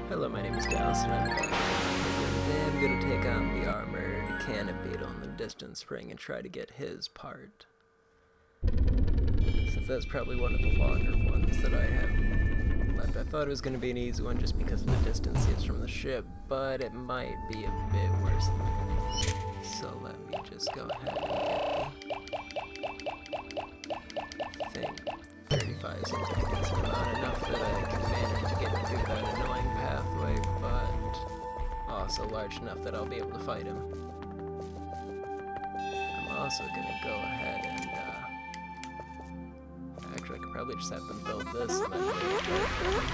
Hello, my name is Dallas, and I'm back. Today I'm going to take on the armored cannon beetle in the distance spring and try to get his part. Since that's probably one of the longer ones that I have left. I thought it was going to be an easy one just because of the distance he is from the ship, but it might be a bit worse than that. So let me just go ahead and get the thing. 35 seems like it's not enough that I can manage to get through that annoying pathway, but also large enough that I'll be able to fight him. I'm also gonna go ahead and actually I could probably just have them build this and then go for it.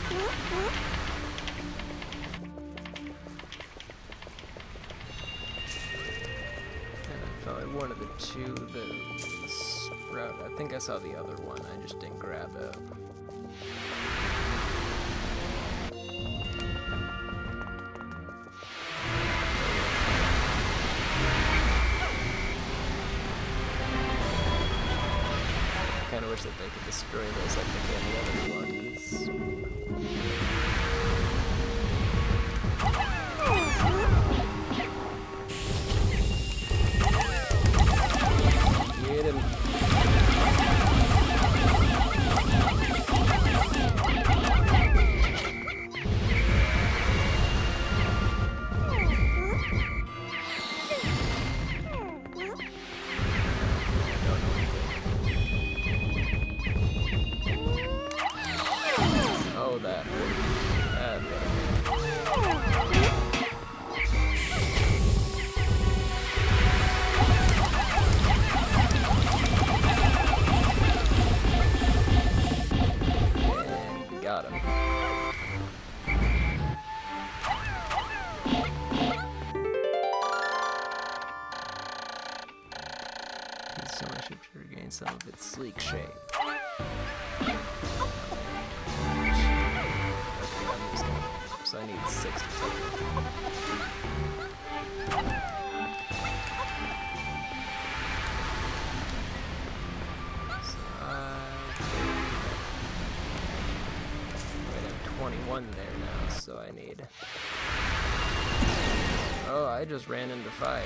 And I found one of the two that sprout. I think I saw the other one, I just didn't grab it. I kinda wish that they could destroy those like they can the other ones. Get him. Oh, that hurt. That hurt. And got him. So much to regain some of its sleek shape. So I need 6 to take it. So I have 21 there now, so I need... Oh, I just ran into fire.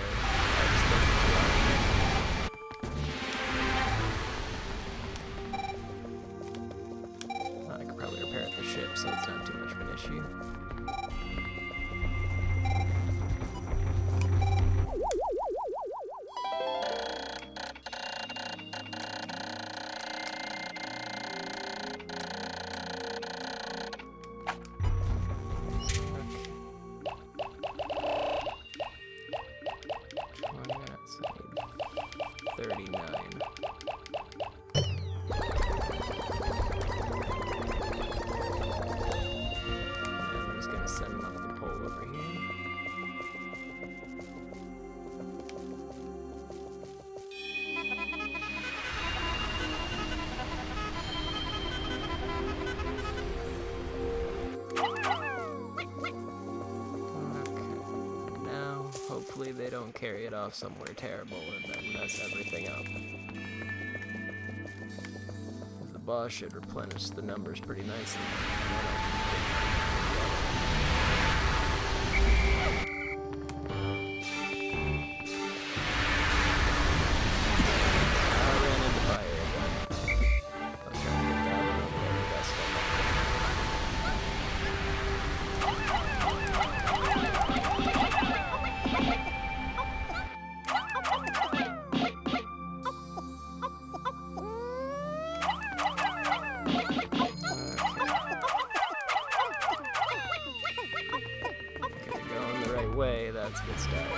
I could probably repair at the ship, so it's not too much of an issue. So I need 39. Send him up the pole over here. Okay. Now, hopefully they don't carry it off somewhere terrible and then mess everything up. The boss should replenish the numbers pretty nicely. Way, that's a good start.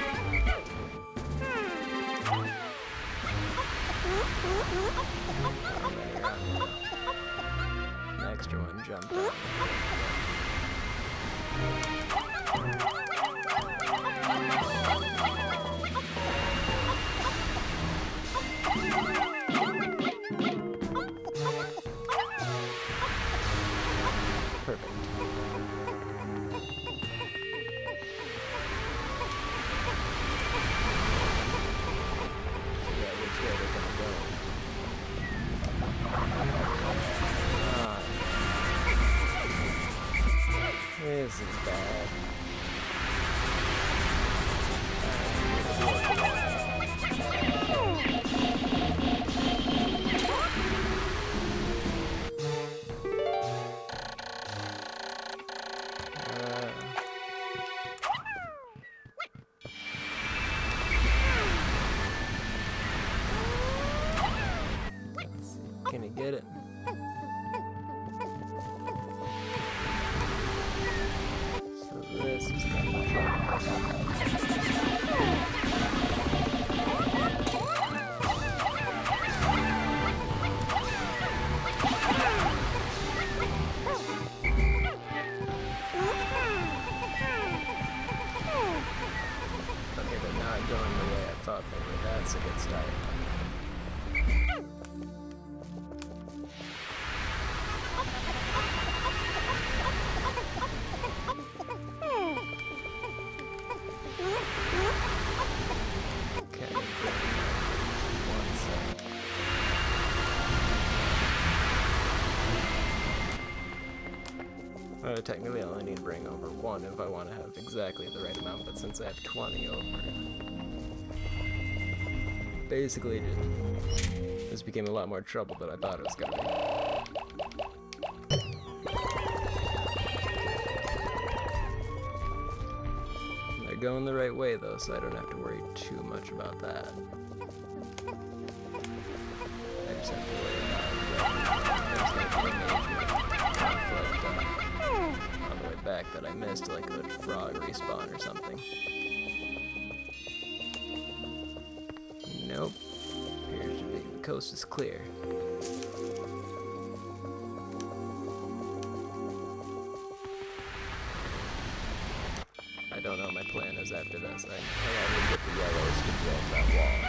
An extra one jumped out. Perfect. This is bad. Can he get it? So this is kind of fun. Okay, they're not going the way I thought they were. That's a good start. Technically, I only need to bring over 1 if I want to have exactly the right amount, but since I have 20 over, basically, this became a lot more trouble than I thought it was going to be. They're going the right way, though, so I don't have to worry too much about that. I just have to worry about there's going to be a major conflict on the way back that I missed, like a frog respawn or something. Nope. Appears to be the coast is clear. I don't know what my plan is after this. I gotta get the yellows to build that wall.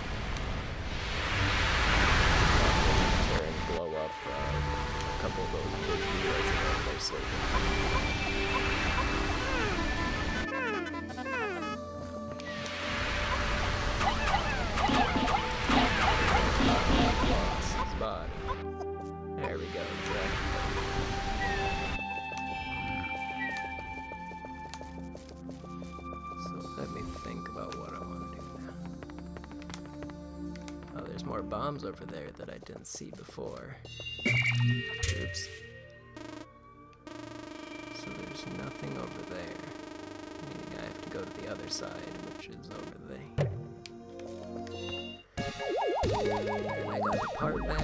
And blow up a couple of those big wheels and they're sleeping. Lost his body. There we go, exactly. So let me think about what I want to do now. Oh, there's more bombs over there that I didn't see before. Oops. So there's nothing over there. Meaning I have to go to the other side, which is over there. And I got the part back.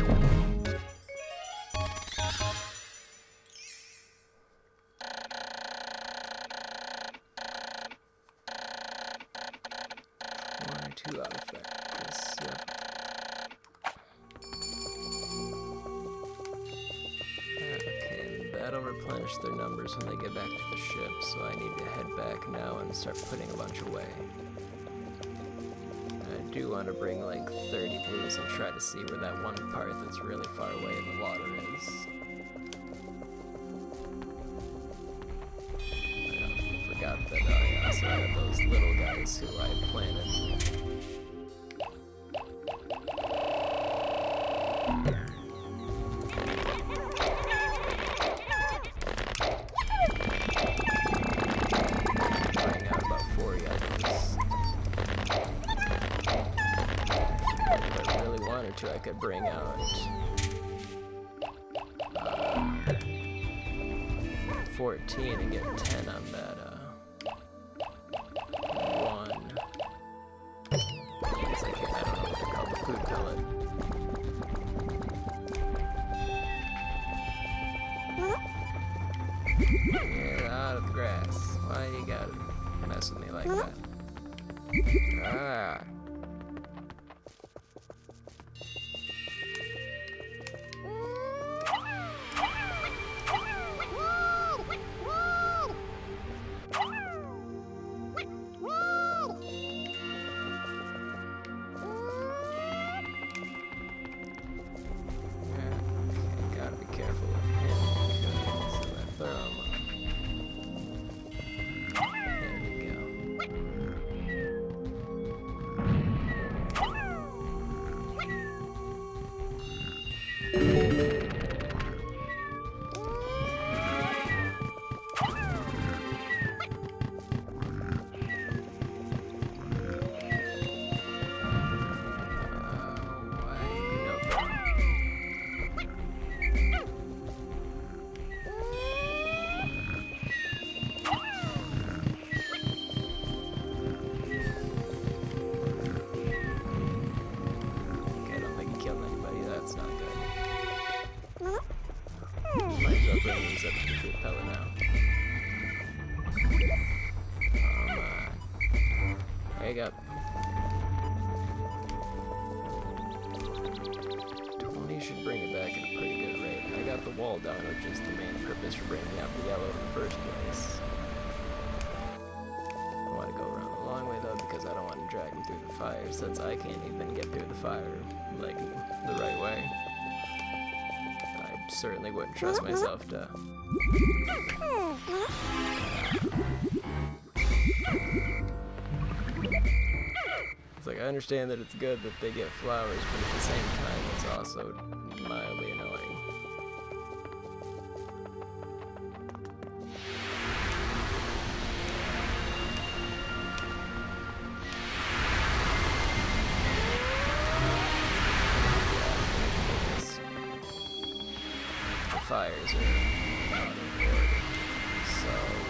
One or two out of factors. Yep. That'll replenish their numbers when they get back to the ship, so I need to head back now and start putting a bunch away. I do want to bring like 30 blues and try to see where that one part that's really far away in the water is. I forgot that I also had those little guys who I planted. I could bring out 14 and get 10 on that one. I don't know what they're called, the food pellet. Get out of the grass. Why you gotta mess with me like that? Ah. bring these up to the fuel pellet now. Come on. Wake up. 20 should bring it back at a pretty good rate. I got the wall down, which is the main purpose for bringing out the yellow in the first place. I want to go around the long way though, because I don't want to drag him through the fire, since I can't even get through the fire, like, the right way. I certainly wouldn't trust myself to... It's like, I understand that it's good that they get flowers, but at the same time, it's also mildly annoying. The fires are out of order, so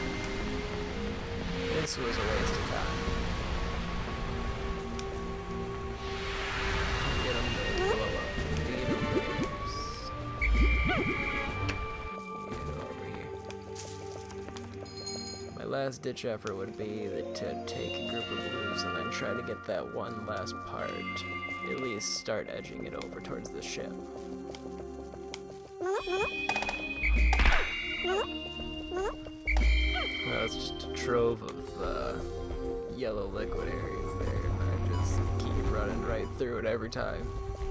this was a waste of time. My last ditch effort would be to take a group of blues and then try to get that one last part, at least start edging it over towards the ship. That was just a trove of yellow liquid areas there, and I just keep running right through it every time.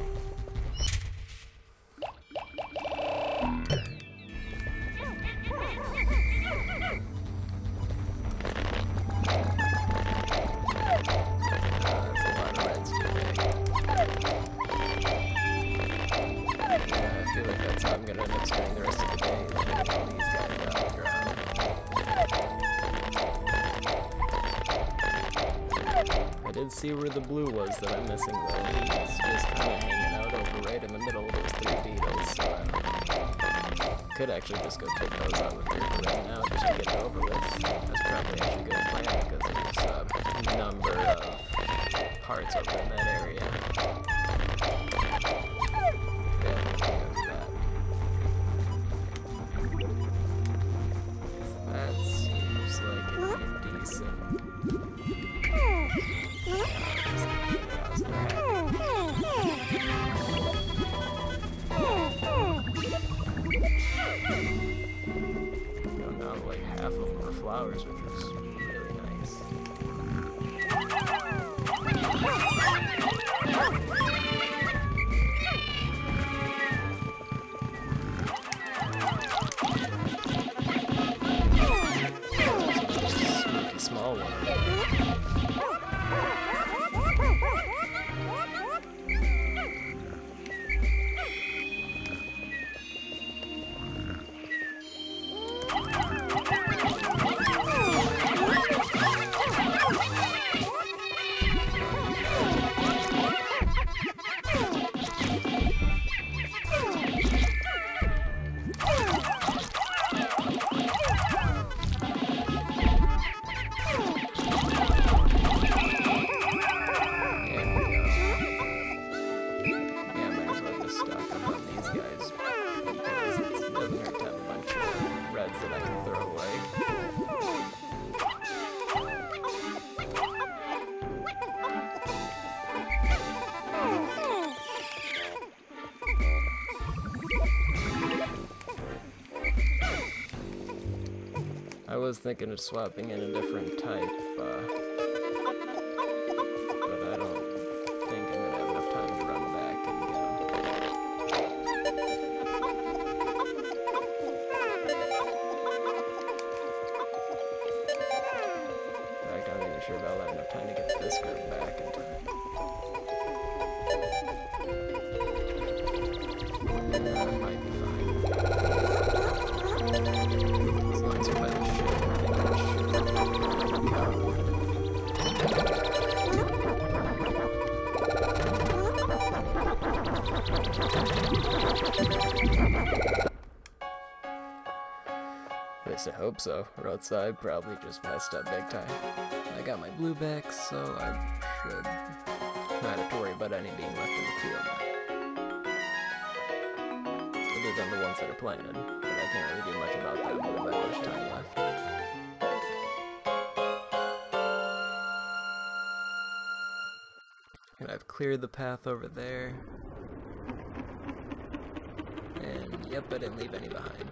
See where the blue was that I'm missing though. He's just kind of hanging out over right in the middle of those three beetles, so I could actually just go take those out with here for right now just to get it over with. That's probably actually a good plan because there's a number of parts over in that area. That seems like it'd be decent. Now like half of them are flowers, which is really nice. Sneaky small one. I was thinking of swapping in a different type, but I don't think I'm gonna have enough time to run back and get them. In fact, I'm not even sure if I'll have enough time to get this group back in time. That might be fine. As long as you're by the ship, I think that should count. At least I hope so, or else I probably just messed up big time. I got my blue back, so I should not have to worry about any being left in the field. I did than the ones that are planted, but I can't really do much about them with that much time left. And I've cleared the path over there. And yep, I didn't leave any behind.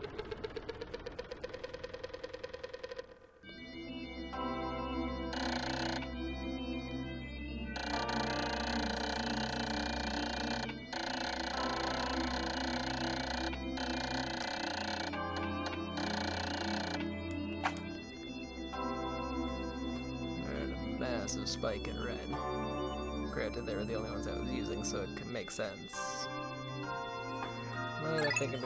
Massive spike in red. Granted, they were the only ones I was using, so it could make sense. But I think I'm